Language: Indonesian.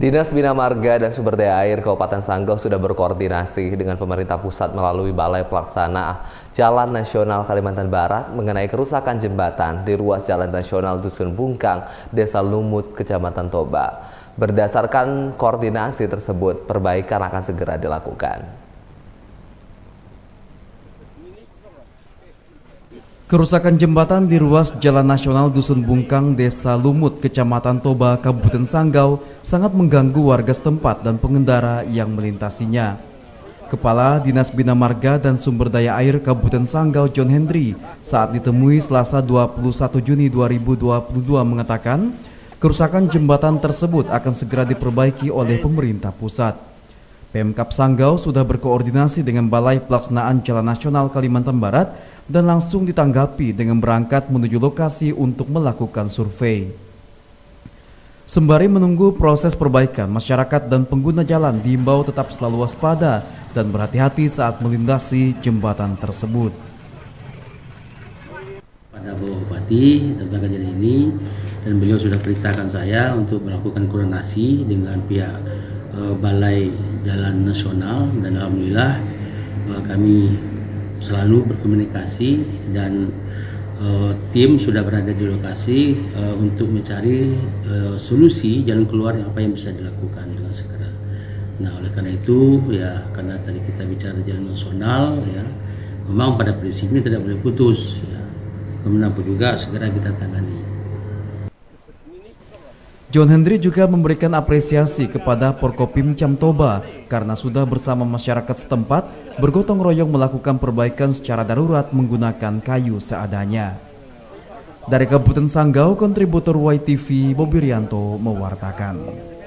Dinas Bina Marga dan Sumber Daya Air Kabupaten Sanggau sudah berkoordinasi dengan pemerintah pusat melalui Balai Pelaksana Jalan Nasional Kalimantan Barat mengenai kerusakan jembatan di ruas Jalan Nasional Dusun Bungkang, Desa Lumut, Kecamatan Toba. Berdasarkan koordinasi tersebut, perbaikan akan segera dilakukan. Kerusakan jembatan di ruas Jalan Nasional Dusun Bungkang, Desa Lumut, Kecamatan Toba, Kabupaten Sanggau sangat mengganggu warga setempat dan pengendara yang melintasinya. Kepala Dinas Bina Marga dan Sumber Daya Air Kabupaten Sanggau, John Hendry, saat ditemui Selasa 21 Juni 2022 mengatakan, kerusakan jembatan tersebut akan segera diperbaiki oleh pemerintah pusat. Pemkab Sanggau sudah berkoordinasi dengan Balai Pelaksanaan Jalan Nasional Kalimantan Barat dan langsung ditanggapi dengan berangkat menuju lokasi untuk melakukan survei. Sembari menunggu proses perbaikan, masyarakat dan pengguna jalan diimbau tetap selalu waspada dan berhati-hati saat melintasi jembatan tersebut. Pada Bapak Bupati tentang kejadian ini, dan beliau sudah perintahkan saya untuk melakukan koordinasi dengan pihak Balai Jalan Nasional, dan alhamdulillah kami selalu berkomunikasi dan tim sudah berada di lokasi untuk mencari solusi jalan keluar yang apa yang bisa dilakukan dengan segera. Nah, oleh karena itu ya, karena tadi kita bicara jalan nasional ya, memang pada prinsipnya tidak boleh putus ya. Kemanapun juga segera kita tangani. John Hendry juga memberikan apresiasi kepada Porkopimcam Toba karena sudah bersama masyarakat setempat bergotong royong melakukan perbaikan secara darurat menggunakan kayu seadanya. Dari Kabupaten Sanggau, kontributor YTV Bobi Rianto mewartakan.